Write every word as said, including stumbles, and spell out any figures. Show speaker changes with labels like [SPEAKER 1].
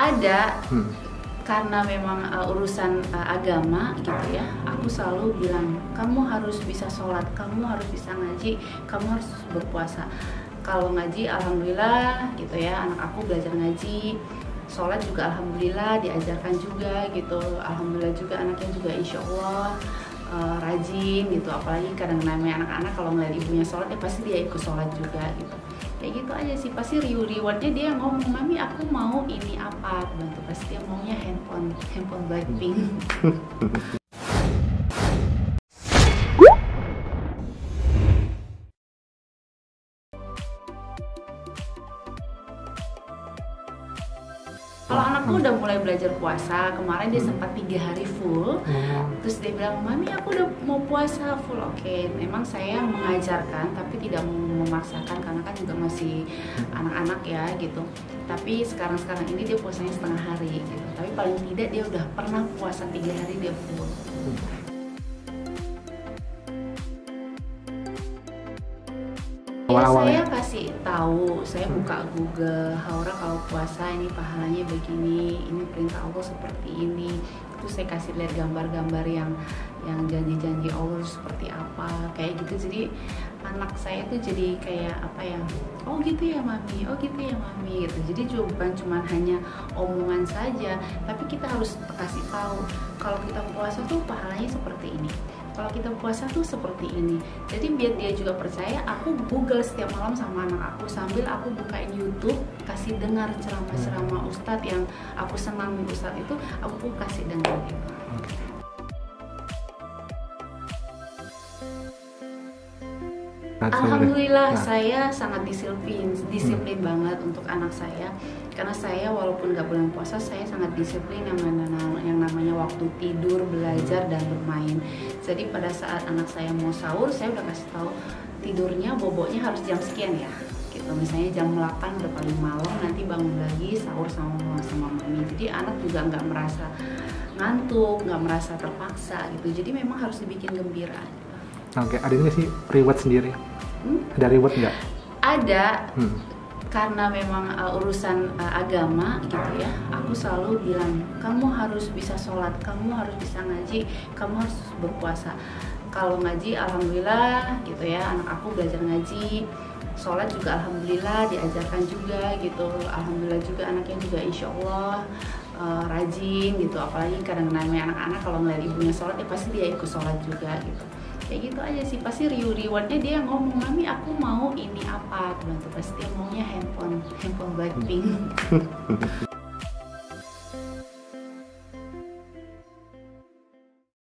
[SPEAKER 1] Ada,
[SPEAKER 2] Hmm.
[SPEAKER 1] karena memang uh, urusan uh, agama gitu ya, aku selalu bilang kamu harus bisa sholat, kamu harus bisa ngaji, kamu harus berpuasa. Kalau ngaji alhamdulillah gitu ya, anak aku belajar ngaji, sholat juga alhamdulillah diajarkan juga gitu, alhamdulillah juga anaknya juga insya Allah uh, rajin gitu. Apalagi kadang namanya anak-anak kalau ngeliat ibunya sholat ya pasti dia ikut sholat juga gitu. Kayak gitu aja sih, pasti rewardnya dia ngomong, mami aku mau ini apa, bantu pasti dia maunya handphone handphone Blackpink. Kalau anakku udah mulai belajar puasa, kemarin dia sempat tiga hari full, terus dia bilang, mami aku udah mau puasa full. Oke, memang saya mengajarkan tapi tidak memaksakan karena kan juga masih anak-anak ya gitu. Tapi sekarang-sekarang ini dia puasanya setengah hari gitu. Tapi paling tidak dia udah pernah puasa tiga hari dia full. Ya, saya kasih tahu, saya buka Google, Haura kalau puasa ini pahalanya begini, ini perintah Allah seperti ini. Terus saya kasih lihat gambar-gambar yang yang janji-janji Allah seperti apa, kayak gitu. Jadi anak saya tuh jadi kayak apa ya? Oh gitu ya mami, oh gitu ya mami gitu. Jadi juga bukan cuma hanya omongan saja, tapi kita harus kasih tahu kalau kita puasa tuh pahalanya seperti ini. Kalau kita puasa tuh seperti ini. Jadi biar dia juga percaya, aku Google setiap malam sama anak aku sambil aku bukain YouTube, kasih dengar ceramah-ceramah ustadz yang aku senang ustadz itu, aku kasih dengar gitu. Alhamdulillah nah. Saya sangat disiplin, disiplin hmm. banget untuk anak saya. Karena saya walaupun gak bulan puasa, saya sangat disiplin yang, yang namanya waktu tidur, belajar, dan bermain. Jadi pada saat anak saya mau sahur, saya udah kasih tahu tidurnya, boboknya harus jam sekian ya. Gitu. Misalnya jam delapan udah paling malam, nanti bangun lagi sahur sama sama mami. Jadi anak juga nggak merasa ngantuk, nggak merasa terpaksa gitu. Jadi memang harus dibikin gembira. Gitu.
[SPEAKER 2] Oke, ada nggak sih reward sendiri? Hmm? Ada reward nggak?
[SPEAKER 1] Ada, hmm. karena memang uh, urusan uh, agama gitu ya. Aku selalu bilang, kamu harus bisa sholat, kamu harus bisa ngaji, kamu harus berpuasa. Kalau ngaji, alhamdulillah gitu ya, anak aku belajar ngaji, sholat juga alhamdulillah diajarkan juga gitu. Alhamdulillah juga anaknya juga insya Allah uh, rajin gitu. Apalagi kadang namanya anak-anak kalau ngeliat ibunya sholat ya pasti dia ikut sholat juga gitu. Kayak gitu aja sih, pasti rewardnya dia ngomong, mami aku mau ini apa, bantu pasti dia maunya handphone handphone Blackpink.